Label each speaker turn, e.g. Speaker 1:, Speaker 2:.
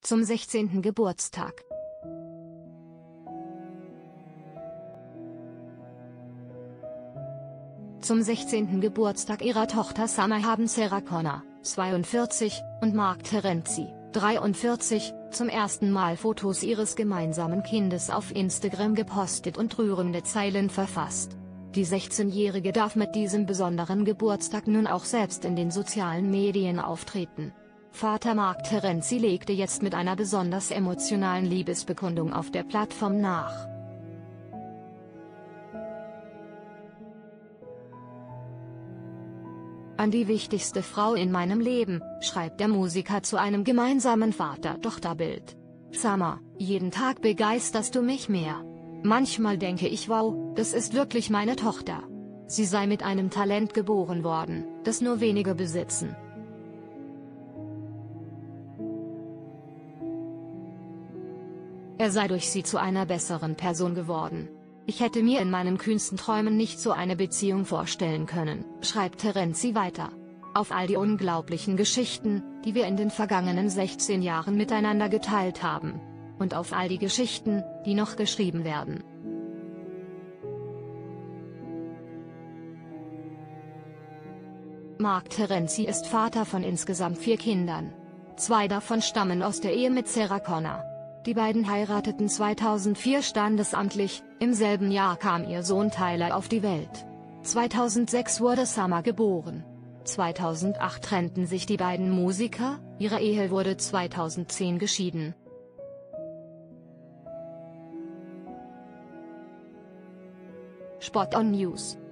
Speaker 1: zum 16. Geburtstag. Zum 16. Geburtstag ihrer Tochter Summer haben Sarah Connor, 42, und Mark Terenzi, 43, zum ersten Mal Fotos ihres gemeinsamen Kindes auf Instagram gepostet und rührende Zeilen verfasst. Die 16-Jährige darf mit diesem besonderen Geburtstag nun auch selbst in den sozialen Medien auftreten. Vater Mark Terenzi legte jetzt mit einer besonders emotionalen Liebesbekundung auf der Plattform nach. An die wichtigste Frau in meinem Leben, schreibt der Musiker zu einem gemeinsamen Vater-Tochter-Bild. Summer, jeden Tag begeisterst du mich mehr. Manchmal denke ich, wow, das ist wirklich meine Tochter. Sie sei mit einem Talent geboren worden, das nur wenige besitzen. Er sei durch sie zu einer besseren Person geworden. Ich hätte mir in meinen kühnsten Träumen nicht so eine Beziehung vorstellen können, schreibt Terenzi weiter. Auf all die unglaublichen Geschichten, die wir in den vergangenen 16 Jahren miteinander geteilt haben. Und auf all die Geschichten, die noch geschrieben werden. Mark Terenzi ist Vater von insgesamt 4 Kindern. 2 davon stammen aus der Ehe mit Sarah Connor. Die beiden heirateten 2004 standesamtlich, im selben Jahr kam ihr Sohn Tyler auf die Welt. 2006 wurde Summer geboren. 2008 trennten sich die beiden Musiker, ihre Ehe wurde 2010 geschieden. Spot on News.